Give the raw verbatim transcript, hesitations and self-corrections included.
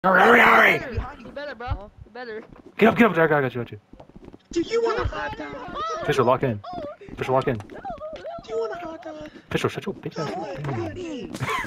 Hurry, hurry, hurry! You better, bro. You better. Get up, get up, Jack, I got you, got you. Do you want a hot dog? Fisher, lock in. Fisher, lock in. Do you want a hot dog? Fisher, shut your bitch ass up.